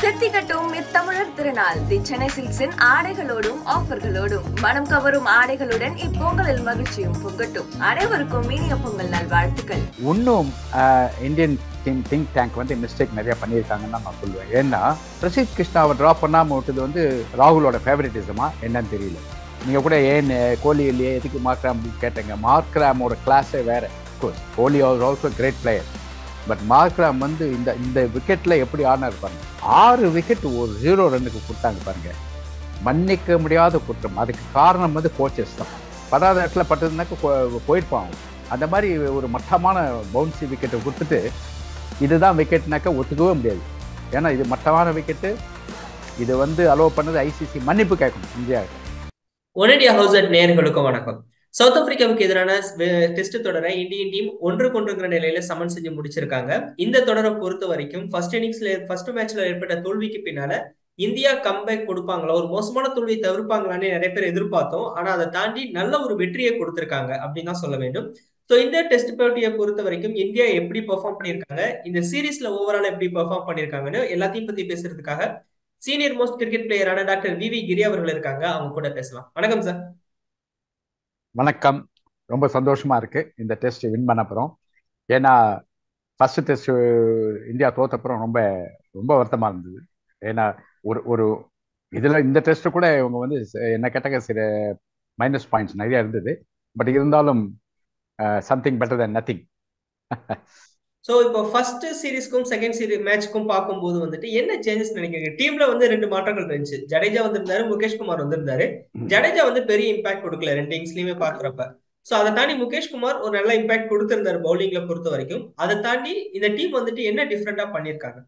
தித்திக்கட்டும் இத்தமிழர் திருநாள் தி சென்னை சில்க்ஸின் ஆடைகளோடும் ஆஃபர்களோடும் மனம் கவரும் ஆடைகளுடன் இப்பொங்கலில் மகிழ்ச்சியும் பொங்கட்டும். அனைவருக்கும் இனிய பொங்கல் நல்வாழ்த்துக்கள். இன்னும் இந்தியன் திங்க் டேங்க் வந்து மிஸ்டேக் நிறைய பண்ணியிருக்காங்கன்னு தான் நான் சொல்லுவேன். ஏன்னா பிரசித் கிருஷ்ணாவை ட்ராப் பண்ணாமல் விட்டது வந்து ராகுலோட ஃபேவரட்டிசமா என்னன்னு தெரியல. நீங்கள் கூட ஏன் கோலி இல்லையே எதுக்கு மார்க்ராம் கேட்டீங்க. மார்க்ராமோட கிளாஸே வேற. Kohli also great player. But Markram வந்து இந்த விக்கெட்டில் எப்படி ஆடினார் பாருங்க. 6 விக்கெட் ஒரு 0 ரன்னுக்கு கொடுத்தாங்க பாருங்க. மன்னிக்க முடியாத குற்றம். அதுக்கு காரணம் வந்து கோச்சஸ் தான். 10வது இடத்துல பட்டதுனாக்க போயிருப்பாங்க. அந்த மாதிரி ஒரு மட்டமான பவுன்சி விக்கெட்டை கொடுத்துட்டு இதுதான் விக்கெட்னாக்க ஒத்துக்கவே முடியாது. ஏன்னா இது மட்டமான விக்கெட்டு. இது வந்து அலோவ் பண்ணது ஐசிசி மன்னிப்பு கேட்கணும் இந்தியாவுக்கு. ஒன் ஹவுஸ் நேயர்களுக்கும் வணக்கம். சவுத் ஆப்பிரிக்காவுக்கு எதிரான டெஸ்ட் தொடரை இந்தியன் டீம் ஒன்றுக்கொன்றுங்கிற நிலையில சமன் செஞ்சு முடிச்சிருக்காங்க. இந்த தொடரை பொறுத்த வரைக்கும் ஃபர்ஸ்ட் மேட்ச்ல ஏற்பட்ட தோல்விக்கு பின்னால இந்தியா கம்பேக் கொடுப்பாங்களா, ஒரு மோசமான தோல்வியை தவிர்ப்பாங்களான்னு நிறைய பேர் எதிர்பார்த்தோம். ஆனா அதை தாண்டி நல்ல ஒரு வெற்றியை கொடுத்திருக்காங்க அப்படின்னு தான் சொல்ல வேண்டும். ஸோ இந்த டெஸ்ட் போட்டியை பொறுத்த வரைக்கும் இந்தியா எப்படி பெர்ஃபார்ம் பண்ணியிருக்காங்க, இந்த சீரீஸ்ல ஓவரால் எப்படி பெர்ஃபார்ம் பண்ணியிருக்காங்கன்னு எல்லாத்தையும் பத்தி பேசுறதுக்காக சீனியர் மோஸ்ட் கிரிக்கெட் பிளேயரான டாக்டர் வி கிரி அவர்கள் இருக்காங்க. அவங்க கூட பேசலாம். வணக்கம் சார். வணக்கம். ரொம்ப சந்தோஷமா இருக்கு இந்த டெஸ்ட் வின் பண்ண அப்புறம். ஏன்னா ஃபர்ஸ்ட் டெஸ்ட் இந்தியா தோத்தப்புறம் ரொம்ப ரொம்ப வருத்தமா இருந்தது. ஏன்னா ஒரு ஒரு இதுல இந்த டெஸ்ட் கூட இவங்க வந்து என்ன கேட்டாங்க சில மைனஸ் பாயிண்ட்ஸ் நிறைய இருந்தது. பட் இருந்தாலும் something better then nothing. So இப்போ ஃபர்ஸ்ட் சீரீஸ்க்கும் செகண்ட் மேட்ச்க்கும் பார்க்கும்போது வந்துட்டு என்ன சேஞ்சஸ் நினைக்கிறீங்க? டீம்ல வந்து 2 மாற்றங்கள் இருந்துச்சு. ஜடேஜா வந்திருந்தாரு, முகேஷ்குமார் வந்திருந்தாரு. ஜடேஜா வந்து பெரிய இம்பாக்ட் கொடுக்கல 2 இன்னிங்ஸ்லயுமே பாக்குறப்ப. ஸோ அதை தாண்டி முகேஷ்குமார் ஒரு நல்ல இம்பாக்ட் கொடுத்திருந்தாரு பவுலிங்ல பொறுத்த வரைக்கும். அதை தாண்டி இந்த டீம் வந்துட்டு என்ன டிஃப்ரெண்டா பண்ணிருக்காங்க?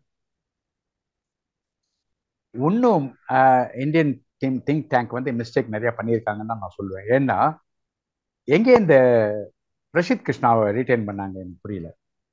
இன்னும் இந்தியன் திங்க் டேங்க் வந்து மிஸ்டேக் நிறைய பண்ணியிருக்காங்கன்னு தான் நான் சொல்லுவேன். ஏன்னா எங்கே இந்த பிரசித் கிருஷ்ணாவை ரீட்டைன் பண்ணாங்க எனக்கு புரியல.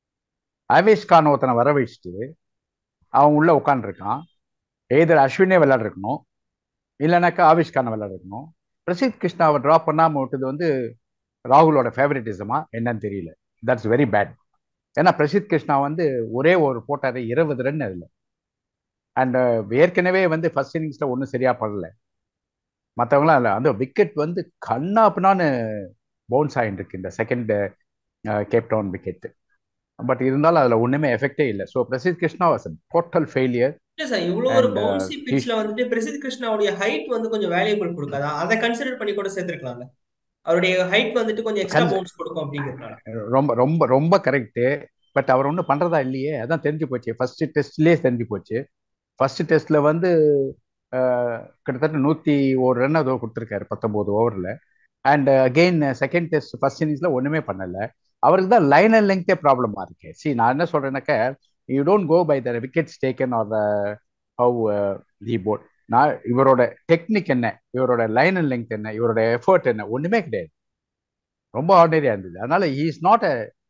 ஆவேஷ் கான் ஒருத்தனை வர வச்சுட்டு அவன் உள்ள உட்காந்துருக்கான். எதிர் அஸ்வினே விளையாடுருக்கணும், இல்லைனாக்கா ஆவேஷ் கானை விளையாடுருக்கணும். பிரசித் கிருஷ்ணாவை ட்ராப் பண்ணாமல் விட்டது வந்து ராகுலோட ஃபேவரட்டிசமா என்னன்னு தெரியல. That's very bad. ஏன்னா பிரசித் கிருஷ்ணா வந்து ஒரே ஒரு போட்டாரு 20 ரன் அதில். அண்ட் ஏற்கனவே வந்து ஃபர்ஸ்ட் இன்னிங்ஸில் ஒன்றும் சரியா படல. மற்றவங்களாம் இல்லை. அந்த விக்கெட் வந்து கண்ணாப்புனான்னு பவுன்ஸ் ஆகிட்டு இருக்கு இந்த செகண்ட் கேப்டவுன் விக்கெட். பட் இருந்தாலும் அதில் ஒன்றுமே எஃபெக்டே இல்லை. So Prasidh Krishna was total failure. இவ்வளவு ஒரு பவுன்சி பிட்ச்ல வந்துட்டு பிரசித் கிருஷ்ணாவுடைய ஹைட் வந்து கொஞ்சம் வேல்யூபிள் கொடுக்காதா? அதை கன்சிடர் பண்ணி கூட சேர்த்திருக்கலாம்ல. அவருடைய ஹைட் வந்துட்டு கொஞ்சம் எக்ஸ்ட்ரா பவுன்ஸ் கொடுக்கும் அப்படிங்கிறதுனால. ரொம்ப ரொம்ப ரொம்ப கரெக்டு. பட் அவர் ஒன்றும் பண்றதா இல்லையே. அதான் தெரிஞ்சு போச்சு. ஃபர்ஸ்ட் டெஸ்ட்லேயே தெரிஞ்சு போச்சு. ஃபர்ஸ்ட் டெஸ்ட்ல வந்து கிட்டத்தட்ட 101 ரன் அதோ கொடுத்துருக்காரு 19 ஓவரில். And again second test first இன்னிங்ஸ்ல ஒன்றுமே பண்ணலை. அவருக்கு தான் லைன் அண்ட் லெங்க்தே ப்ராப்ளமா இருக்கு. நான் என்ன சொல்றேன்னாக்க, you don't go by the wickets taken or how the bowled. நான் இவரோட டெக்னிக் என்ன, இவரோட லைன் அண்ட் லெங்க் என்ன, இவரோட எஃபர்ட் என்ன, ஒன்றுமே கிடையாது. ரொம்ப ஆர்டினரியா இருந்தது. அதனால ஹி இஸ் நாட்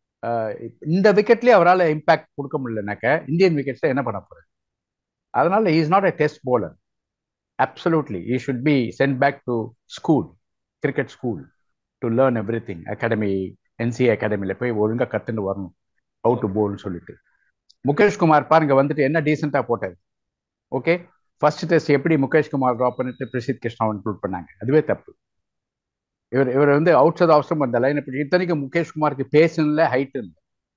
இந்த விக்கெட்லேயே அவரால் இம்பாக்ட் கொடுக்க முடியலனாக்க இந்தியன் விக்கெட்ஸில் என்ன பண்ண போறாரு? அதனால he is not a test bowler. Absolutely he should be sent back to school, cricket school, to learn everything. Academy, NCA அகாடமியில் போய் ஒழுங்காக கற்றுன்னு வரணும் ஹவு டு போல்னு சொல்லிட்டு. முகேஷ்குமார் பாருங்க வந்துட்டு என்ன டீசெண்டாக போட்டார். ஓகே, ஃபர்ஸ்ட் டெஸ்ட் எப்படி முகேஷ்குமார் ட்ராப் பண்ணிட்டு பிரசித் கிருஷ்ணாவை இன்க்ளூட் பண்ணாங்க, அதுவே தப்பு. இவர் வந்து அவுட் சைட் அவசரம் அந்த லைன். இத்தனைக்கு முகேஷ்குமாருக்கு பேசல, ஹைட் இல்லை.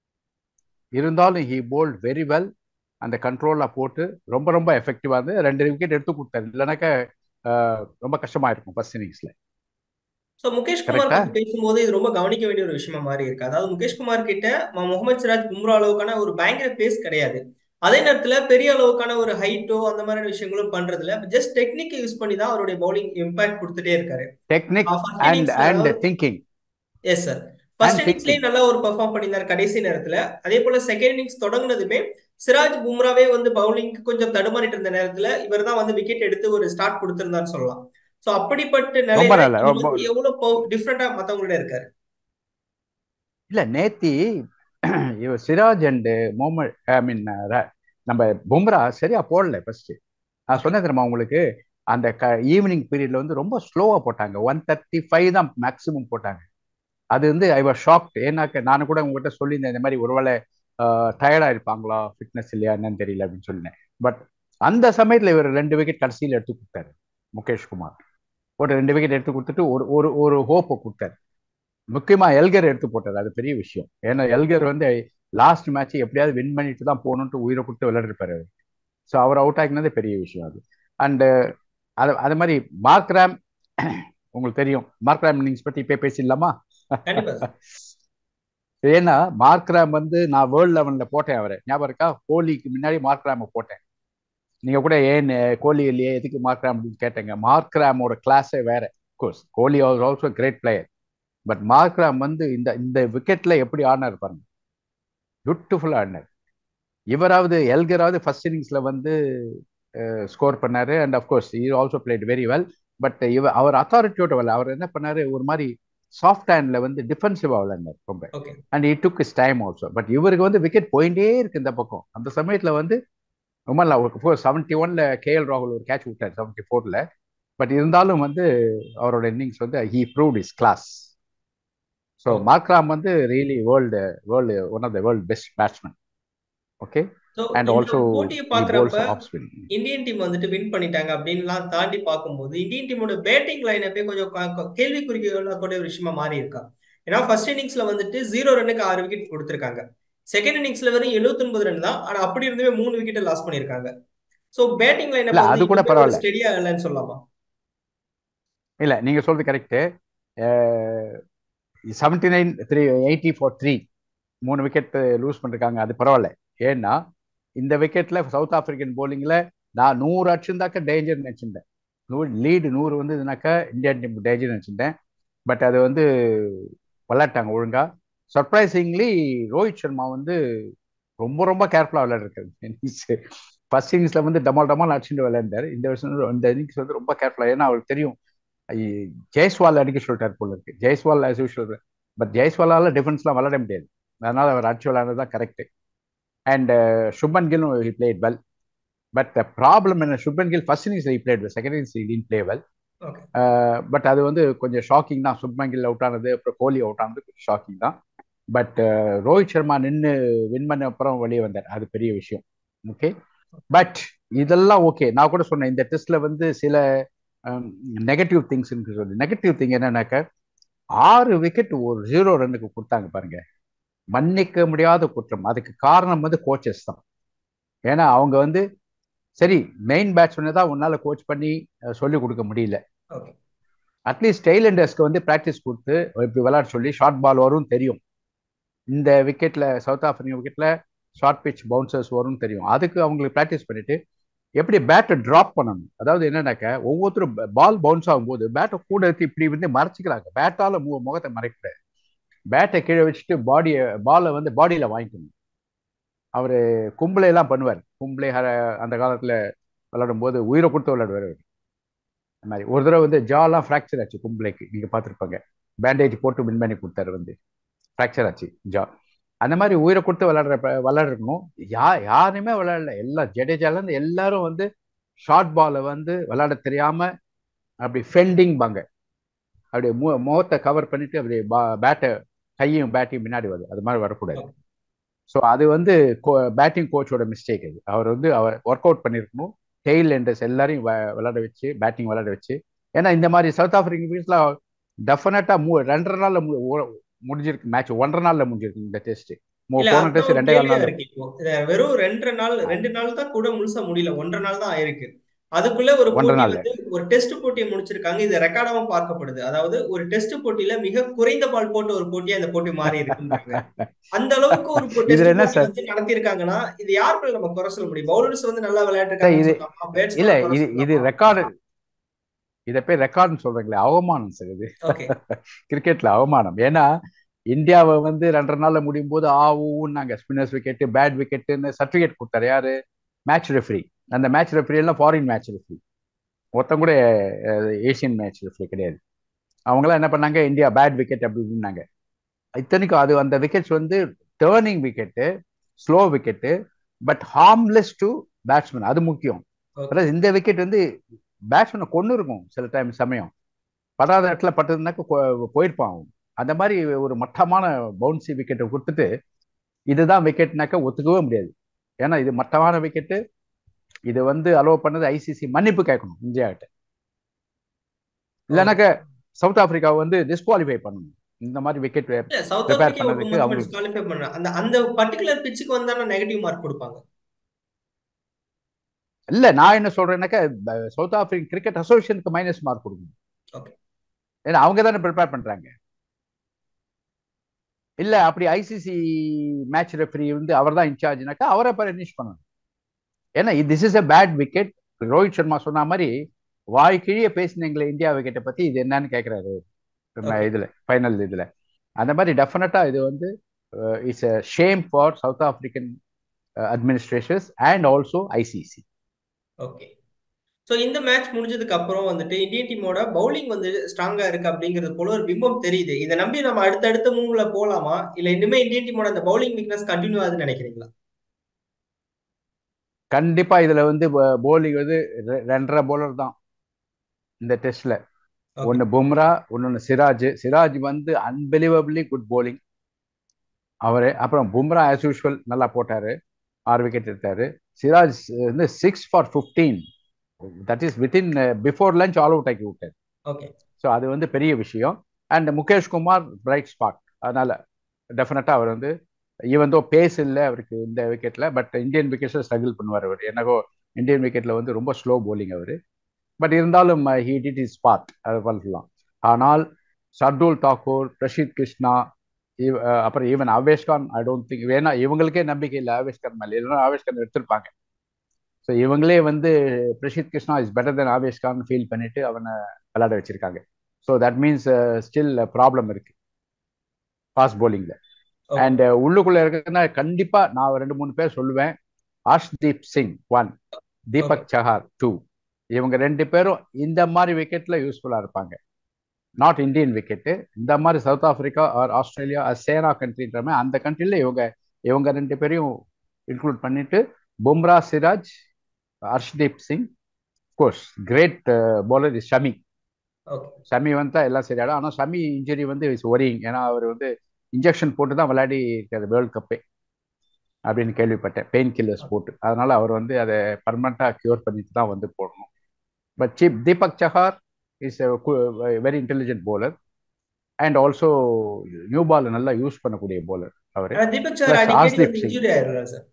இருந்தாலும் ஹி போல்ட் வெரி வெல். அந்த கண்ட்ரோலாக போட்டு ரொம்ப ரொம்ப எஃபெக்டிவாக இருந்து 2 விக்கெட் எடுத்து கொடுத்தாரு. இல்லைனாக்கா ரொம்ப கஷ்டமா இருக்கும் ஃபர்ஸ்ட் இன்னிங்ஸ்ல. சோ முகேஷ்குமார் பத்தி பேசும்போது இது ரொம்ப கவனிக்க வேண்டிய ஒரு விஷயமா மாறி இருக்கு. அதாவது முகேஷ்குமார் கிட்ட முகமது சிராஜ், பும்ரா அளவுக்கான ஒரு பயங்கர பேஸ் கிடையாது. அதே நேரத்துல பெரிய அளவுக்கான ஒரு ஹைட்டோ அந்த மாதிரி விஷயங்களும் பண்றதுல ஜஸ்ட் டெக்னிக் யூஸ் பண்ணி தான் அவருடைய பவுலிங் இம்பாக்ட் கொடுத்துட்டே இருக்காரு. Technique and thinking. Yes sir. First இன்னிங்ஸ்லயே நல்லா ஒரு பெர்ஃபார்ம் பண்ணியிருந்தாரு கடைசி நேரத்துல. அதே போல செகண்ட் இன்னிங்ஸ் தொடங்குனதுமே சிராஜ், பும்ராவே வந்து பவுலிங்க்கு கொஞ்சம் தடுமாறிட்டு இருந்த நேரத்துல இவர் தான் வந்து விக்கெட் எடுத்து ஒரு ஸ்டார்ட் கொடுத்திருந்தான்னு சொல்லலாம். சோ அப்படிப்பட்ட நிலையில எவ்வளவு டிஃபரெண்டா மத்தவங்களோட இருக்காரு. இல்ல நேத்தி Siraj and Mohammed, I mean நம்ம பும்ரா சரியா போடல. ஃபர்ஸ்ட் நான் சொன்னேன் தெரியுமா உங்களுக்கு, அந்த ஈவினிங் பீரியட்ல வந்து ரொம்ப ஸ்லோவா போட்டாங்க. 135 தான் மேக்சிமம் போட்டாங்க. அது வந்து ஐ வாஸ் ஷாக்ட். ஏன்னாக்க நானும் கூட உங்ககிட்ட சொல்லியிருந்தேன் இந்த மாதிரி ஒருவேளை டயர்டா இருப்பாங்களா, ஃபிட்னஸ் இல்லையா என்னன்னு தெரியல அப்படின்னு சொல்லினேன். பட் அந்த சமயத்துல இவர் 2 விக்கெட் கடைசியில் எடுத்து கொடுத்தாரு. முகேஷ் குமார் ஒரு 2 விக்கெட் எடுத்து கொடுத்துட்டு ஒரு ஒரு ஒரு ஹோப்பை கொடுத்தாரு. முக்கியமா எல்கர் எடுத்து போட்டார். அது பெரிய விஷயம். ஏன்னா எல்கர் வந்து லாஸ்ட் மேட்ச் எப்படியாவது வின் பண்ணிட்டு தான் போகணுன்ட்டு உயிரை கொடுத்து விளையாடிருப்பாரு. ஸோ அவர் அவுட் ஆகினதே பெரிய விஷயம் அது. அண்டு அது மாதிரி மார்க் ராம், உங்களுக்கு தெரியும் மார்க் ராம் இன்னிங்ஸ் பத்தி இப்போ பேசிடலாமா? ஏன்னா மார்க் ராம் வந்து நான் வேர்ல்ட் லெவல்ல போட்டேன். அவரை ஞாபகம் இருக்கா? கோலிக்கு முன்னாடி மார்க் ராம போட்டேன். நீங்க கூட ஏன் கோலி இல்லையே எதுக்கு மார்க் ராம் அப்படின்னு கேட்டேங்க. மார்க் ராமோட கிளாஸே வேற. Course Kohli was also great player. But Markram வந்து இந்த இந்த விக்கெட்ல எப்படி ஆடினார் பாருங்க, பியூட்டிஃபுல்லா ஆடினார். இவராவது எல்கராவது ஃபர்ஸ்ட் இன்னிங்ஸ்ல வந்து ஸ்கோர் பண்ணாரு. And of course he also played very well. But அவர் அத்தாரிட்டியோட வரல. அவர் என்ன பண்ணாரு, ஒரு மாதிரி சாஃப்ட் ஹேண்ட்ல வந்து டிஃபென்சிவா விளையாண்டார் ரொம்ப. And it took his time also. But இவருக்கு வந்து விக்கெட் போயிட்டே இருக்கு இந்த பக்கம். அந்த சமயத்துல வந்து ரொம்ப 71ல கேஎல் ராகுல் ஒரு கேட்ச் விட்டார் 74ல. பட் இருந்தாலும் வந்து அவரோட இன்னிங்ஸ் வந்து he proved his class. So Markram வந்து really world one of the world best batsman. Okay. And also போட்டியை பாக்குறப்ப இந்தியன் டீம் வந்துட்டு வின் பண்ணிட்டாங்க அப்படின்லாம் தாண்டி பார்க்கும்போது இந்தியன் டீமோட பேட்டிங் லைனப்பே கொஞ்சம் கேள்விக்குறிக்க கூட ஒரு விஷயமா மாறி இருக்கா. ஏன்னா ஃபர்ஸ்ட் இன்னிங்ஸ்ல வந்துட்டு 0 ரன்னுக்கு 6 விக்கெட் கொடுத்திருக்காங்க. செகண்ட் இன்னிங்ஸ்ல வெறும் 79 ரன் தான். ஆனா அப்படி இருந்துமே 3 விக்கெட் லாஸ் பண்ணிருக்காங்க. சோ பேட்டிங் லைனப் அது கூட பரவாயில்ல, ஸ்டெடியா இல்லைன்னு சொல்லலாமா? இல்ல நீங்க சொல்றது கரெக்ட். 79 80 for 3 3 விக்கெட் லூஸ் பண்ணிருக்காங்க. அது பரவாயில்ல. ஏன்னா இந்த விக்கெட்ல சவுத் ஆப்பிரிக்கன் போலிங்ல நான் 100 அடிச்சிருந்தாக்க டேஞ்சர் நினைச்சிருந்தேன். லீடு 100 வந்ததுனாக்கா இந்தியன் டீம் டேஞ்சர் நினைச்சிருந்தேன். பட் அது வந்து விளையாட்டாங்க ஒழுங்கா. சர்ப்ரைசிங்லி ரோஹித் சர்மா வந்து ரொம்ப ரொம்ப கேர்ஃபுல்லா விளையாடுறாரு. ஃபர்ஸ்ட் இன்னிங்ஸ்ல வந்து டமால் அடிச்சுட்டு விளையாண்டாரு. இந்த வருஷம் இந்த இன்னிங்ஸ் வந்து ரொம்ப கேர்ஃபுல்லா. ஏன்னா அவருக்கு தெரியும் ஜெய்ஸ்வால் அடிக்க சொல்லிட்டார் போல இருக்கு. Jaiswal as usual. பட் ஜெய்ஸ்வாலால டிஃபென்ஸ்லாம் விளையாட முடியாது. அதனால அவர் அடிச்சு விளையாடுறது தான் கரெக்ட். அண்ட் சுப்மன் கில்லும் he played well. But the problem என்ன, Shubman Gill first innings he played well, second innings he didn't play well. But அது வந்து கொஞ்சம் ஷாக்கிங் தான். சுப்மன் கில் அவுட் ஆனது, அப்புறம் கோலி அவுட் ஆனது கொஞ்சம் ஷாக்கிங் தான். பட் ரோஹித் சர்மா நின்று வின் பண்ண அப்புறம் வெளியே வந்தார். அது பெரிய விஷயம். ஓகே. பட் இதெல்லாம் ஓகே. நான் கூட சொன்னேன் இந்த டெஸ்ட்ல வந்து சில நெகட்டிவ் திங்ஸ் சொல்லி. நெகட்டிவ் திங் என்னன்னாக்க 6 விக்கெட் ஒரு 0 ரன்னுக்கு கொடுத்தாங்க பாருங்க. மன்னிக்க முடியாத குற்றம். அதுக்கு காரணம் வந்து கோச்சஸ் தான். ஏன்னா அவங்க வந்து சரி மெயின் பேட்ஸ்மேனை தான் உன்னால கோச் பண்ணி சொல்லிக் கொடுக்க முடியல. அட்லீஸ்ட் டெய்லண்டர்ஸ்க்கு வந்து ப்ராக்டிஸ் கொடுத்து இப்படி விளையாட சொல்லி ஷார்ட் பால் வரும் தெரியும். இந்த விக்கெட்ல சவுத் ஆப்பிரிக்கா விக்கெட்ல ஷார்ட் பிச் பவுன்சர்ஸ் வரும்னு தெரியும். அதுக்கு அவங்களுக்கு ப்ராக்டிஸ் பண்ணிட்டு எப்படி பேட்டை டிராப் பண்ணணும். அதாவது என்னன்னாக்க ஒவ்வொருத்தரும் பால் பவுன்ஸ் ஆகும்போது பேட்டை கூட எடுத்து இப்படி வந்து மறைச்சிக்கிறாங்க. பேட்டால முகத்தை மறைக்கூடாது. பேட்டை கீழே வச்சுட்டு பாலை வந்து பாடியில வாங்கிக்கணும். அவரு கும்பலை எல்லாம் பண்ணுவார். கும்பலை அந்த காலத்துல விளையாடும் போது உயிரை கொடுத்து விளையாடுவார். அந்த மாதிரி ஒரு தடவை வந்து ஜாலாம் ஃப்ராக்சர் ஆச்சு கும்பலைக்கு. நீங்க பார்த்துருப்பாங்க. பேண்டேஜ் போட்டு வின் பண்ணி கொடுத்தாரு. வந்து ஃப்ராக்சர் ஆச்சு ஜா. அந்த மாதிரி உயிரை கொடுத்து விளையாடுறணும். யாருமே விளையாடல. எல்லாம் ஜடேஜால இருந்து எல்லாரும் வந்து ஷார்ட் பாலை வந்து விளையாட தெரியாம அப்படி ஃபெண்டிங் பாங்க. அப்படியே முகத்தை கவர் பண்ணிட்டு அப்படியே பேட்டை கையும் பேட்டையும் முன்னாடி வருது. அது மாதிரி வரக்கூடாது. ஸோ அது வந்து பேட்டிங் கோச்சோட மிஸ்டேக். அது அவர் வந்து அவர் ஒர்க் அவுட் பண்ணியிருக்கணும். டெய்ல் எண்டர்ஸ் எல்லாரையும் விளையாட வச்சு பேட்டிங் விளையாட வச்சு. ஏன்னா இந்த மாதிரி சவுத் ஆப்பிரிக்கன் வீட்ல டெஃபினட்டா 2.5 நாள்ல முடிஞ்சிருக்கு மேட்ச். 1.5 நாள்ல முடிஞ்சிருக்கு இந்த டெஸ்ட். போன டெஸ்ட் 2.5 நாள். வெறும் 2 நாள் தான் கூட முழுசா முடியல. 1.5 நாள் தான் ஆயிருக்கு. அதுக்குள்ள ஒரு போட்டி வந்து ஒரு டெஸ்ட் போட்டியை முடிச்சிருக்காங்க. இது ரெக்கார்டாவும் பார்க்கப்படுது. அதாவது ஒரு டெஸ்ட் போட்டியில மிக குறைந்த பால் போட்ட ஒரு போட்டியா இந்த போட்டி மாறி இருக்குன்றாங்க. அந்த அளவுக்கு ஒரு டெஸ்ட் போட்டி வந்து நடத்திருக்காங்கன்னா இது யார் மேல நம்ம குறை சொல்ல முடியும்? பவுலர்ஸ் வந்து நல்லா விளையாட்டுருக்காங்க. இல்ல இது ரெக்கார்டு. இதை போய் ரெக்கார்டுன்னு சொல்றீங்களே, அவமானம் சார் இது. கிரிக்கெட்ல அவமானம். ஏன்னா இந்தியாவை வந்து 2.5 நாள்ல முடியும் போது நாங்க ஸ்பின்னர்ஸ் விக்கெட் பேட் விக்கெட்டுன்னு சர்டிபிகேட் கொடுத்தாரு யாரு? Match referee. அந்த மேட்ச் ரெஃப்ரி எல்லாம் ஃபாரின் மேட்ச் ரெஃப்ரி. ஒருத்தம் கூட ஏசியன் மேட்ச் ரெஃப்ரி கிடையாது. அவங்களாம் என்ன பண்ணாங்க, இந்தியா பேட் விக்கெட் அப்படின்னாங்க. இத்தனைக்கும் அது அந்த விக்கெட்ஸ் வந்து turning wicket, slow wicket, but harmless to batsman. அது முக்கியம். இந்த விக்கெட் வந்து பேட்ஸ்மேனை கொண்டு இருக்கும் சில டைம். சமயம் படாத இடத்துல பட்டதுனாக்க போயிருப்பான். அந்த மாதிரி ஒரு மட்டமான பவுன்சி விக்கெட்டை கொடுத்துட்டு இதுதான் விக்கெட்னாக்க ஒத்துக்கவே முடியாது. ஏன்னா இது மட்டமான விக்கெட்டு, இது வந்து அலோவ் பண்ணது ஐசிசி மன்னிப்பு கேட்கணும் இந்தியா கிட்ட. ஓ இல்லைனாக்க சவுத் ஆப்பிரிக்காவை வந்து டிஸ்குவாலிஃபை பண்ணணும். இந்த மாதிரி விக்கெட் இல்ல சவுத் ப்ரிப்பேர் ஆப்பிரிக்கா ஒட்டு பண்ணதுக்கு மொத்தமா அவங்களுக்கு. டிஸ்குவாலிஃபை பண்ண அந்த அந்த பர்டிகுலர் பிச்சுக்கு வந்தாலும் நெகட்டிவ் மார்க் கொடுப்பாங்க. இல்ல நான் என்ன சொல்றேன்னாக்கா சவுத் ஆப்பிரிக்கன் கிரிக்கெட் அசோசியேஷனுக்கு மைனஸ் மார்க் கொடுக்கணும். ஓகே ஏன்னா அவங்க தானே ப்ரிப்பேர் பண்றாங்க. இல்ல அப்படி ஐசிசி மேட்ச் ரெஃபரி வந்து அவர் தான் இன்சார்ஜ்னாக்கா அவரை பனிஷ் பண்ணணும். ஏன்னா this is a bad wicket. Rohit Sharma சொன்ன மாதிரி வாய் கிழிய பேசினீங்களே இந்தியா விக்கெட்டை பத்தி, இது என்னன்னு கேட்கிறாரு ஓகே இதுல ஃபைனல் இதுல. அந்த மாதிரி டெஃபினட்டா இது வந்து it's a shame for South African administrations and also ICC. Okay. So இந்த மேட்ச் முடிஞ்சதுக்கு அப்புறம் வந்துட்டு இந்தியன் டீமோட பவுலிங் வந்து ஸ்ட்ராங்கா இருக்கு அப்படிங்கிறது போல ஒரு பிம்பம் தெரியுது. இதை நம்பி நம்ம அடுத்தடுத்த மூவ்ல போலாமா, இல்ல இனிமே இந்தியன் டீமோட அந்த பவுலிங் வீக்னஸ் கண்டினியூ ஆகுதுன்னு நினைக்கிறீங்களா? கண்டிப்பா இதுல வந்து போலிங் வந்து 2.5 bowler தான் இந்த டெஸ்ட்ல. ஓகே ஒன்னு பும்ரா, ஒன்னு சிராஜ். சிராஜ் வந்து அன்பிலீவபிளி குட் bowling அவரு. அப்புறம் பும்ரா ஆஸ் யூஷுவல் நல்லா போட்டாரு, 6 விக்கெட் எடுத்தாரு. சிராஜ் வந்து 6 for 15, that is within before lunch all out ஆக்கி விட்டார். ஓகே ஸோ அது வந்து பெரிய விஷயம். And Mukesh Kumar bright spot. அதனால டெஃபினட்டா அவர் வந்து ஈவன் தோ பேஸ் இல்லை அவருக்கு இந்த விக்கெட்ல, பட் இந்தியன் விக்கெட்ஸில் ஸ்ட்ரகிள் பண்ணுவார் அவர். எனக்கோ இந்தியன் விக்கெட்ல வந்து ரொம்ப ஸ்லோ bowling அவர். பட் இருந்தாலும் ஹி டிட் இஸ் பார்ட், அது பண்ணலாம். ஆனால் ஷர்துல் தாக்கூர், பிரஷித் கிருஷ்ணா, அப்புறம் even Avesh Khan, I don't think, ஏன்னா இவங்களுக்கே நம்பிக்கை இல்லை ஆவேஷ்கான் மேலே, இல்லைன்னா ஆவேஷ்கான் எடுத்திருப்பாங்க. ஸோ இவங்களே வந்து Prasidh Krishna is better then Avesh Khan feel பண்ணிட்டு அவனை விளையாட வச்சிருக்காங்க. So that means still problem இருக்கு ஃபாஸ்ட் bowlingல. ஓகே அண்ட் உள்ளுக்குள்ள இருக்குன்னா கண்டிப்பா நான் 2-3 பேர் சொல்லுவேன். ஹர்ஷ்தீப் சிங் 1, ஓகே தீபக் சஹார் 2. இவங்க 2 பேரும் இந்த மாதிரி விக்கெட்ல யூஸ்ஃபுல்லா இருப்பாங்க. நாட் இந்தியன் விக்கெட்டு, இந்த மாதிரி south Africa or Australia SENA கண்ட்ரின்ற மாதிரி அந்த கண்ட்ரில இவங்க 2 பேரையும் இன்க்ளூட் பண்ணிட்டு Bumrah, Siraj, Harshdeep Singh. Course great bowler is Shami. Okay Shami வந்தா எல்லாம் சரியாடும். ஆனால் ஷமி இன்ஜுரி வந்து இஸ் ஒரியிங். ஏன்னா அவர் வந்து இன்ஜெக்ஷன் போட்டு தான் விளையாடி இருக்காரு வேர்ல்டு கப்பே அப்படின்னு கேள்விப்பட்டேன், பெயின் கில்லர்ஸ் போட்டு. அதனால அவர் வந்து அதை பர்மனண்டா கியூர் பண்ணிட்டு தான் வந்து போடணும். But Deepak Chahar is very intelligent bowler and also new ball நல்லா யூஸ் பண்ணக்கூடிய bowler அவர். ஆனா தீபக் சார் பிளஸ் அடிக்கடி ஹர்ஷ்தீப் வந்து சிங். இன்ஜுரி ஆயிடுறா சார்.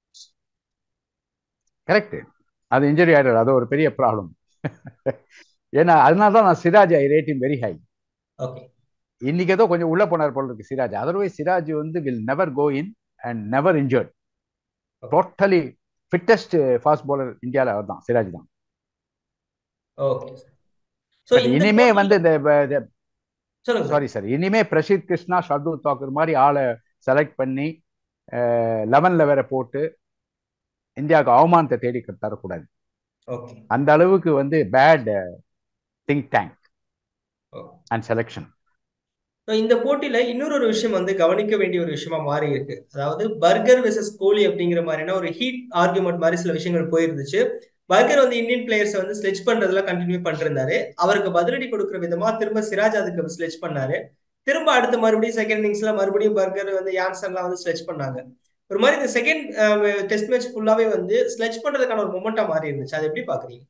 கரெக்ட், அது இன்ஜுரி ஆயிடுறது, அது ஒரு பெரிய ப்ராப்ளம். ஏன்னா அதனால தான் நான் Siraj I rate him very high. Okay இன்னைக்கு ஏதோ கொஞ்சம் உள்ள போனார் போல இருக்கு சிராஜ். அதர்வைஸ் சிராஜ் வந்து will never go in and never injured. Okay totally fittest fast bowler இந்தியாவில் அவர் தான், சிராஜ் தான். ஓகே. ஸோ பட் இந்த இனிமே போட்டியில வந்து இந்த சொல்லுங்க சார். சாரி சார், இனிமே பிரசித் கிருஷ்ணா, ஷர்துல் தாக்கூர் மாதிரி ஆளை செலக்ட் பண்ணி 11ல் வேற போட்டு இந்தியாவுக்கு அவமானத்தை தேடி தரக்கூடாது. ஓகே அந்த அளவுக்கு வந்து bad think tank okay. And selection. So, இந்த போட்டியில இன்னொரு விஷயம் வந்து கவனிக்க வேண்டிய ஒரு விஷயமா மாறி இருக்கு. அதாவது பர்கர் வெர்சஸ் கோலி அப்படிங்கிற மாதிரியான ஒரு ஹீட் ஆர்குமெண்ட் மாதிரி சில விஷயங்கள் போயிருந்துச்சு. பர்கர் வந்து இந்தியன் பிளேயர்ஸ் வந்து ஸ்லெட்ச் பண்றதுல கண்டினியூ பண்ணிருந்தாரு. அவருக்கு பதிலடி கொடுக்குற விதமா திரும்ப சிராஜ் அதுக்கு ஸ்லெட்ச் பண்ணாரு. திரும்ப அடுத்த மறுபடியும் செகண்ட் இன்னிங்ஸ்ல மறுபடியும் பர்கர் வந்து யான்சன்லாம் வந்து ஸ்லெட்ச் பண்ணாங்க. ஒரு மாதிரி இந்த செகண்ட் டெஸ்ட் மேட்ச் ஃபுல்லாவே வந்து ஸ்லெட்ச் பண்றதுக்கான ஒரு மொமெண்டா மாறி இருந்துச்சு. அதை எப்படி பாக்குறீங்க?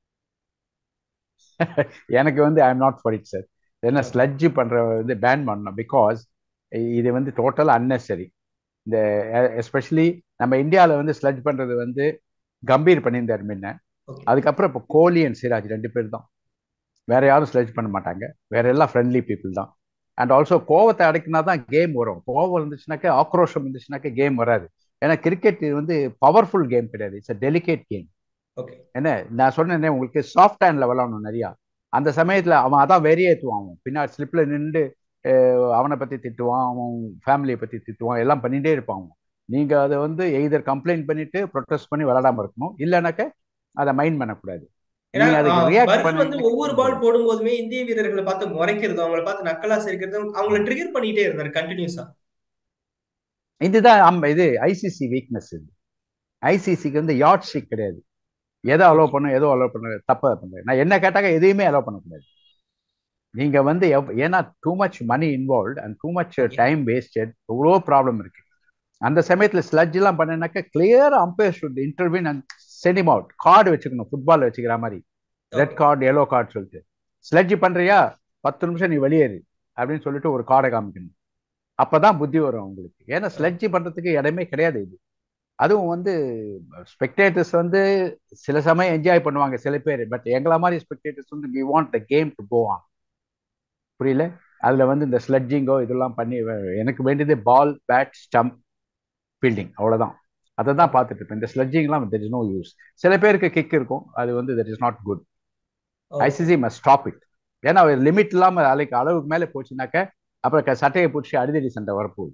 எனக்கு வந்து I am not for it sir. என்ன Okay. ஸ்லட்ஜ் பண்ற வந்து பேன் பண்ணணும். பிகாஸ் இது வந்து டோட்டல் அன்னெசரி. இந்த எஸ்பெஷலி நம்ம இந்தியாவில் வந்து ஸ்லட்ஜ் பண்றது வந்து கம்பீர் பண்ணியிருந்தார் முன்ன. Okay. அதுக்கப்புறம் இப்போ கோலி அண்ட் சிராஜ் 2 பேர் தான், வேற யாரும் ஸ்லட்ஜ் பண்ண மாட்டாங்க. வேற எல்லாம் ஃப்ரெண்ட்லி பீப்புள் தான். அண்ட் ஆல்சோ கோவத்தை அடக்கினா தான் கேம் வரும். கோவம் இருந்துச்சுனாக்கா, ஆக்ரோஷம் இருந்துச்சுனாக்கா கேம் வராது. ஏன்னா கிரிக்கெட் வந்து பவர்ஃபுல் கேம் கிடையாது, it's a delicate game. Okay. என்ன நான் சொன்னேனே உங்களுக்கு, சாஃப்ட் ஹேண்ட்ல விளாடணும் நிறையா. அந்த சமயத்துல அவன் அதான் வெறியேற்றுவான். அவன் பின்னாடி ஸ்லிப்ல நின்று அவனை பத்தி திட்டுவான், அவன் ஃபேமிலியை பத்தி திட்டுவான், எல்லாம் பண்ணிட்டே இருப்பான் அவன். நீங்க அதை வந்து எய்தர் கம்ப்ளைண்ட் பண்ணிட்டு ப்ரொட்டஸ்ட் பண்ணி விளாடாம இருக்கணும், இல்லைனாக்க அதை மைண்ட் பண்ணக்கூடாது. ஏன்னா நீங்க அதுக்கு ரியாக்ட் பர்கர் வந்து ஒவ்வொரு பால் பண்ணி போடும் போதுமே இந்திய வீரர்களை பார்த்து முறைக்கிறதும், அவங்களை பார்த்து நக்கலா சிரிக்கிறதும், அவங்களை ட்ரிகர் பண்ணிட்டே இருந்தாரு கண்டினியூஸா. இதுதான் இது ஐசிசி வீக்னஸ். இது ஐசிசிக்கு வந்து யாட் ஸ்டிக் கிடையாது. எதை அலோவ் பண்ணும், எதோ அலோவ் பண்ண தப்பா பண்ணுறேன். நான் என்ன கேட்டாக்க எதையுமே அலோவ் பண்ணக்கூடாது. நீங்க வந்து ஏன்னா too much money involve and too much time wasted, எவ்வளோ ப்ராப்ளம் இருக்கு. அந்த சமயத்துல ஸ்லட்ஜ் எல்லாம் பண்ணினாக்க clear umpire should intervene and send him out. Card வச்சுக்கணும், ஃபுட்பால் வச்சுக்கிற மாதிரி, red okay card yellow card சொல்லிட்டு. ஸ்லெட்ஜ் பண்றியா 10 நிமிஷம் நீ வெளியேறு அப்படின்னு சொல்லிட்டு ஒரு கார்டை காமிக்கணும். அப்பதான் புத்தி வரும் உங்களுக்கு. ஏன்னா ஸ்லெட்ஜ் பண்றதுக்கு இடமே கிடையாது இது. அதுவும் வந்து ஸ்பெக்டேட்டர்ஸ் வந்து சில சமயம் என்ஜாய் பண்ணுவாங்க சில பேர், பட் எங்களை மாதிரி ஸ்பெக்டேட்டர்ஸ் வந்து we want the game to go on. புரியல? அதுல வந்து இந்த ஸ்லெட்ஜிங்கோ இதெல்லாம் பண்ணி எனக்கு வேண்டியது பால், பேட், ஸ்டம்ப், ஃபீல்டிங், அவ்வளவுதான். அதை தான் ஓகே பார்த்துட்டு இருப்பேன். இந்த ஸ்லெட்ஜிங்லாம் தெர் இஸ் நோ யூஸ். சில பேருக்கு கிக் இருக்கும், அது வந்து that is not good. Okay ICC must stop it. ஏன்னா லிமிட் இல்லாம அளவுக்கு மேலே போச்சுனாக்க அப்புறம் சட்டையை பிடிச்சி அடிதடி சண்டை வரப்போகுது.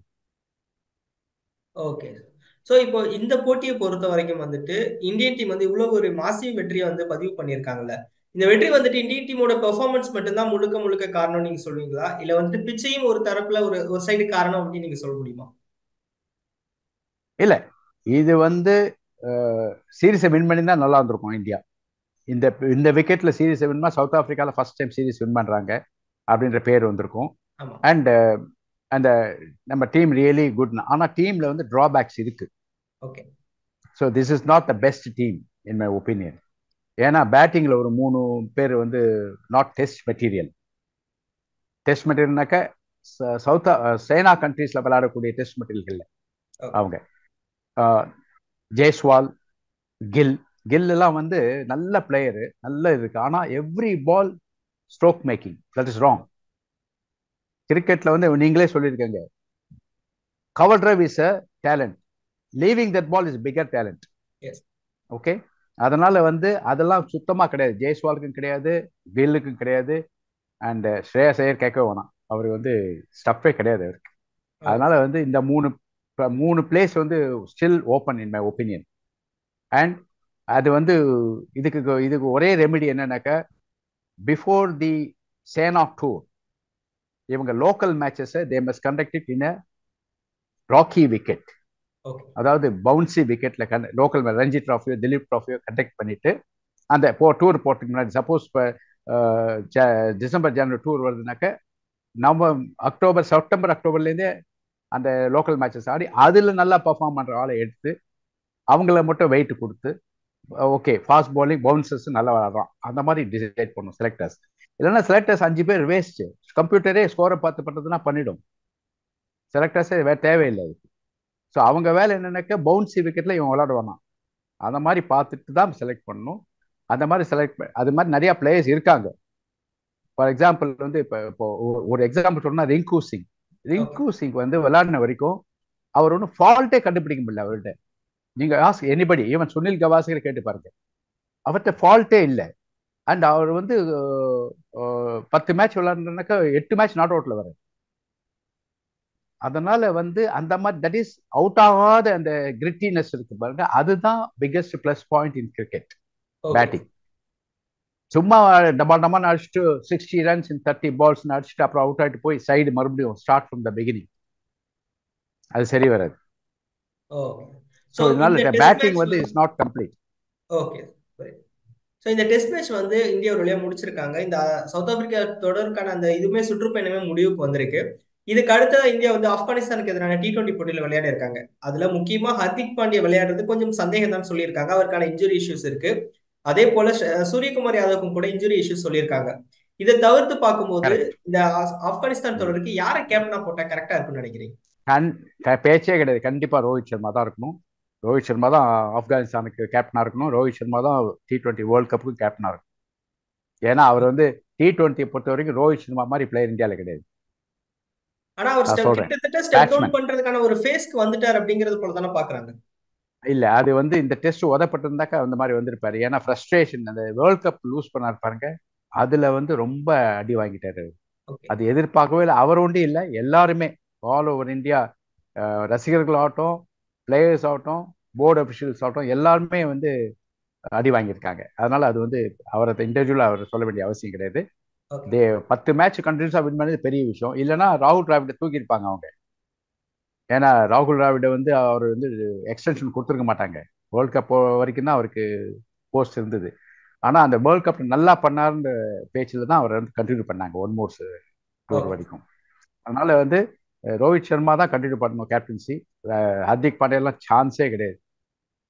ஓகே. ஸோ இப்போ இந்த போட்டியை பொறுத்த வரைக்கும் வந்துட்டு இந்தியன் டீம் வந்து இவ்வளவு ஒரு மாசிவ் வெற்றியை வந்து பதிவு பண்ணியிருக்காங்கல்ல. இந்த வெற்றி வந்துட்டு இந்தியன் டீமோட பெர்ஃபார்மன்ஸ் மட்டும்தான் முழுக்க முழுக்க காரணம் நீங்க சொல்லுவீங்களா, இல்ல வந்துட்டு பிச்சையும் ஒரு தரப்புல ஒரு சைடு காரணம் அப்படின்னு நீங்க சொல்ல முடியுமா? இல்ல, இது வந்து சீரீஸை வின் பண்ணி தான் நல்லா இருந்திருக்கும் இந்தியா. இந்த இந்த விக்கெட்ல சீரீஸ் வின் பண்ணா சவுத் ஆப்பிரிக்கால ஃபர்ஸ்ட் டைம் சீரீஸ் வின் பண்றாங்க அப்படின்ற பேர் வந்திருக்கும். ஆமா. அண்ட் அந்த நம்ம டீம் ரியலி குட். ஆனா டீம்ல வந்து டிராபேக்ஸ் இருக்கு. Okay so this is not the best team in my opinion. ஏன்னா பேட்டிங்ல ஒரு 3 பேர் வந்து நாட் டெஸ்ட் மெட்டீரியல். டெஸ்ட் மெட்டீரியல்னாக்க சவுத் சைனா கண்ட்ரீஸ்ல விளையாடக்கூடிய டெஸ்ட் மெட்டீரியல் இல்லை ஓகே அவங்க. ஜெய்ஸ்வால், கில் எல்லாம் வந்து நல்ல பிளேயரு, நல்ல இருக்கு. ஆனா every ball stroke making, that is wrong. கிரிக்கெட்ல வந்து நீங்களே சொல்லியிருக்கீங்க, cover drive is a talent, leaving that ball is bigger talent. Yes okay, அதனால வந்து அதெல்லாம் சுத்தமா கிடையாது. ஜெய்ஸ்வாலுக்கும் கிடையாது, கில்லுக்கும் கிடையாது, அண்ட் ஸ்ரேயஸ் ஐயர் கேட்க வேணாம், அவர் வந்து ஸ்டஃப்பே கிடையாது அவருக்கு. அதனால வந்து இந்த மூணு பிளேஸ் வந்து still open in my opinion. And அது வந்து இதுக்கு ஒரே ரெமெடி என்னன்னாக்கா, பிஃபோர் தி சேனா டூர் இவங்க local matches they must conduct it in a rocky wicket. Okay அதாவது பவுன்சி விக்கெட்ல லோக்கல் ரஞ்சி டிராஃபியோ திலீப் டிராஃபியோ கண்டக்ட் பண்ணிட்டு அந்த டூர் போறதுக்கு முன்னாடி, சப்போஸ் இப்போ டிசம்பர் ஜனவரி டூர் வருதுனாக்க செப்டம்பர் அக்டோபர்லேருந்தே அந்த லோக்கல் மேட்சஸ் ஆடி அதில் நல்லா பர்ஃபார்ம் பண்ணுற ஆளை எடுத்து அவங்கள மட்டும் வெயிட் கொடுத்து, ஓகே ஃபாஸ்ட் பவுலிங் பவுன்சர்ஸ் நல்லா விளாடுறான் அந்த மாதிரி டிசைட் பண்ணும் செலக்டர்ஸ். இல்லைன்னா செலக்டர்ஸ் 5 பேர் வேஸ்ட். கம்ப்யூட்டரே ஸ்கோரை பார்த்து பண்ணுறதுன்னா பண்ணிடும், செலக்டர்ஸே வேற தேவையில்லை அதுக்கு. ஸோ அவங்க வேலை என்னன்னாக்க பவுன்சி விக்கெட்ல இவன் விளாடுவானா அந்த மாதிரி பார்த்துட்டு தான் செலக்ட் பண்ணணும். அந்த மாதிரி அது மாதிரி நிறைய பிளேயர்ஸ் இருக்காங்க. ஃபார் எக்ஸாம்பிள் வந்து இப்போ ஒரு எக்ஸாம்பிள் சொன்னா ரிங்கு சிங் வந்து விளையாடின வரைக்கும் அவர் ஒன்றும் ஃபால்ட்டே கண்டுபிடிக்க முடியல அவர்கிட்ட. நீங்க ஆஸ்க் எனிபடி, ஈவன் சுனில் கவாஸ்கரை கேட்டு பாருங்க, அவர்கிட்ட ஃபால்ட்டே இல்லை. அண்ட் அவர் வந்து 10 மேட்ச் விளையாடுனாக்கா 8 மேட்ச் நாட் அவுட்ல வர. அதனால வந்து அந்த மாதிரி தட் இஸ் அவுட் ஆகாத அந்த கிரிட்டினஸ் இருக்கு பாருங்க, அதுதான் biggest plus point in cricket batting. சும்மா டமான்னு அடிச்சுட்டு 60 runs in 30 balls அடிச்சுட்டு அப்புறம் அவுட் ஆகிட்டு போய் சைடு மறுபடியும் ஸ்டார்ட் ஃப்ரம் த பிகினிங், அது சரி வராது. ஓகே. ஸோ இதனால பேட்டிங் வந்து is not complete. Okay. So இந்த டெஸ்ட் மேட்ச் வந்து இந்தியா ஒரு வழியா முடிச்சிருக்காங்க. இந்த சவுத் ஆப்பிரிக்கா தொடருக்கான அந்த இதுவுமே சுற்றுப்பயணமே முடிவுக்கு வந்திருக்கு. இதுக்கு அடுத்ததா இந்தியா வந்து ஆப்கானிஸ்தானுக்கு எதிரான T20 போட்டியில விளையாடி இருக்காங்க. அதுல முக்கியமா ஹர்திக் பாண்டியா விளையாடுறது கொஞ்சம் சந்தேகம் தான் சொல்லியிருக்காங்க. அவருக்கான இன்ஜுரி இஷ்யூஸ் இருக்கு. அதே போல சூரியகுமார் யாதவுக்கும் கூட இன்ஜுரி இஷ்யூஸ் சொல்லியிருக்காங்க. இதை தவிர்த்து பார்க்கும்போது இந்த ஆப்கானிஸ்தான் தொடருக்கு யாரை கேப்டனா போட்டா கரெக்டா இருக்கும்னு நினைக்கிறீங்க? பேச்சே கிடையாது, கண்டிப்பா ரோஹித் சர்மா தான் இருக்கணும். ரோஹித் சர்மா தான் ஆப்கானிஸ்தானுக்கு கேப்டனா இருக்கணும். ரோஹித் சர்மா தான் T20 வேர்ல்ட் கப்புக்கு கேப்டனா இருக்கணும். ஏன்னா அவர் வந்து T20 பொறுத்த வரைக்கும் ரோஹித் சர்மா மாதிரி பிளேயர் இந்தியாவில் கிடையாது. ஆனா அவர் கிட்டத்தட்ட ஸ்டெப் டவுன் பண்றதுக்கான ஒரு ஃபேஸ்க்கு வந்துட்டார் அப்படிங்கிறது போல தானே பாக்குறாங்க. இல்ல, அது வந்து இந்த டெஸ்ட் உதப்பட்டிருந்தாக்கா அந்த மாதிரி வந்திருப்பாரு. ஏன்னா ஃப்ரஸ்ட்ரேஷன், அந்த வேர்ல்ட் கப் லூஸ் பண்ணாரு பாருங்க, அதுல வந்து ரொம்ப அடி வாங்கிட்டாரு. அது எதிர்பார்க்கவே இல்லை. அவர் ஒன்றும் இல்லை, எல்லாருமே ஆல் ஓவர் இந்தியா, ரசிகர்கள் ஆகட்டும், பிளேயர்ஸ் ஆகட்டும், போர்டு அபிஷியல்ஸ் ஆகட்டும், எல்லாருமே வந்து அடி வாங்கியிருக்காங்க. அதனால அது வந்து அவரை இண்டிவிஜுவலா அவர் சொல்ல வேண்டிய அவசியம் கிடையாது. 10 மேட்ச் கண்டினியூஸா வின் பண்ணது பெரிய விஷயம். இல்லைன்னா ராகுல் டிராவிட தூக்கியிருப்பாங்க அவங்க. ஏன்னா ராகுல் டிராவிட வந்து அவர் வந்து எக்ஸ்டென்ஷன் கொடுத்துருக்க மாட்டாங்க. வேர்ல்ட் கப் வரைக்கும் தான் அவருக்கு போஸ்ட் இருந்தது. ஆனா அந்த வேர்ல்ட் கப் நல்லா பண்ணாருன்ற பேச்சில் தான் அவர் வந்து கண்டினியூ பண்ணாங்க 1 more டூர் வரைக்கும். அதனால வந்து ரோஹித் சர்மா தான் கண்டினியூ பண்ணணும் கேப்டன்சி. ஹர்திக் பாண்டியா எல்லாம் சான்ஸே கிடையாது.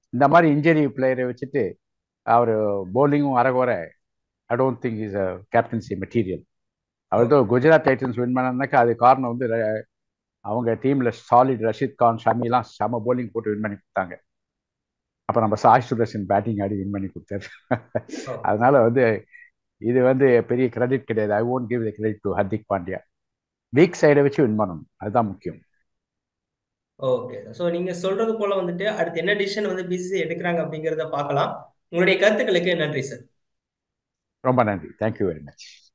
இந்த மாதிரி இன்ஜரி பிளேயரை வச்சுட்டு அவர் போலிங்கும் அறகுறை. I don't think is a captaincy material. அவர் தான் குஜராத் டைட்டன்ஸ் வின் பண்ணாக்கா அது காரணம் வந்து அவங்க டீம்ல சாலிட் ரஷீத் கான் ஷமிலாம் செம போலிங் போட்டு வின் பண்ணி கொடுத்தாங்க. அப்போ நம்ம சாய் சுதர்ஷன் பேட்டிங் ஆடி வின் பண்ணி கொடுத்தாரு. அதனால வந்து இது வந்து பெரிய கிரெடிட் கிடையாது. I won't give the credit to Hardik Pandya. Weak சைடை வச்சு வின் பண்ணணும், அதுதான் முக்கியம். ஓகே, ஸோ நீங்க சொல்றது போல வந்துட்டு அடுத்து என்ன டிசிஷன் வந்து பிசிசி எடுக்கிறாங்க அப்படிங்கிறத பார்க்கலாம். உங்களுடைய கருத்துக்களுக்கு நன்றி சார். ரொம்ப நன்றி. Thank you very much.